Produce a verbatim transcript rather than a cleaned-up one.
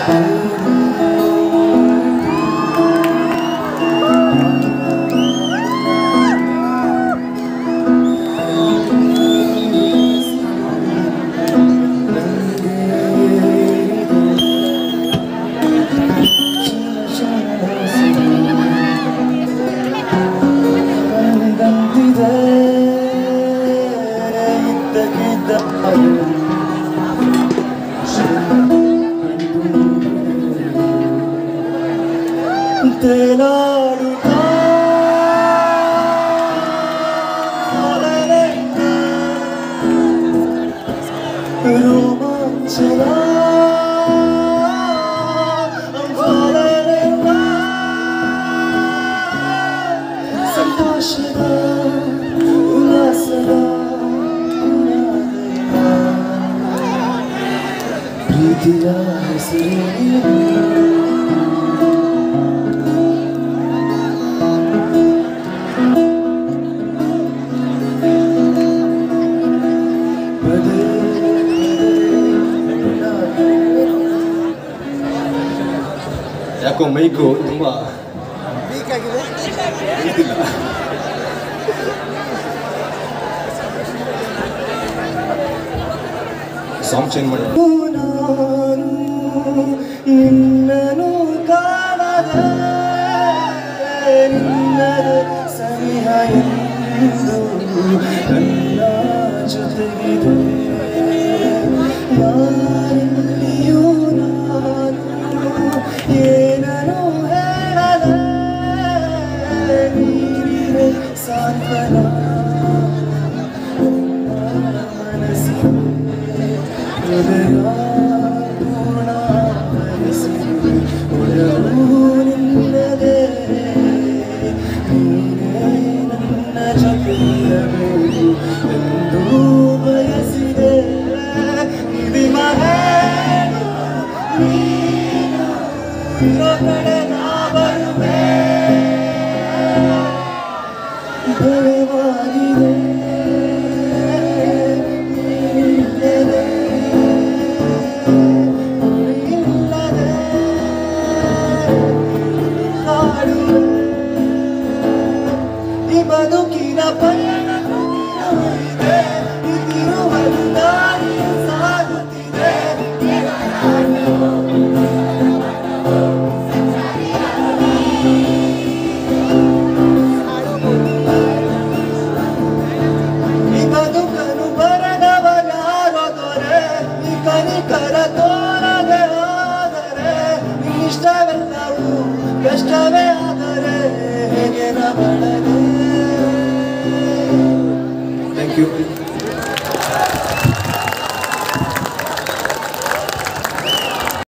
ತೇಲಾಡುತ್ತಾ ರೋಮಾಂಚನ ಸಂತೋಷದ ಉಲ್ಲಾಸದ ಪ್ರೀತಿಯ ಹೆಸರು ಯಾಕೋ ಮೈಕು ತುಂಬ ವೀಕ್ ಆಗಿದೆ. ಇದಿಲ್ಲ. ಸಾಂಗ್ ಚೇಂಜ್ ಮಾಡಿ. ನಾನು ನಿನ್ನನು ಕಾಣದೆ ನಿನ್ನದೆ ಸನಿಹ ಎಂದು ನನ್ನ ಜೊತೆಗಿದೆ ಯಾರೆಲ್ಲಿಯೂ ನಾನು ಏನನು ಹೇಳದೆ ನೀರಿದೆ ಸಾಂತ್ವನ ಮನಸ್ಸಿಗೆ ಹೃದಯ ಪೂರ್ಣ ಬಯಸಿದೆ ಒಲವು ನಿನ್ನದೆ ನೀನೇ ನನ್ನ ಜೊತೆಯಿರಬೇಕು ಎಂದು ಬಯಸಿದೆ ನಿಧಿಮ ಹೇಳು ನೀನು ಇರೋ ಕಡೆ ನಾ ಬರುವೆ ಬಲವಾಗಿದೆ ನೀನಿಲ್ಲದೆ ಇಲ್ಲದೆ ಕಾಡುವೆ ಈ ಬದುಕಿನ ಪಯಣ ಇದೆ ಇದಿರುವುದು ದಾರಿ ಸಾಗುತ್ತಿದೆ ಈ ಬದುಕನ್ನು ಬರದವನಾರೋ ದೊರೆ ಈ ಕನಿಕರ ತೋರದೆ ಹೋದರೆ ಇಷ್ಟವೆಲ್ಲವೂ ಕಷ್ಟವೇ ಆದರೆ ಹೇಗೆ ನಮಗೆ ಥ್ಯಾಂಕ್ ಯು.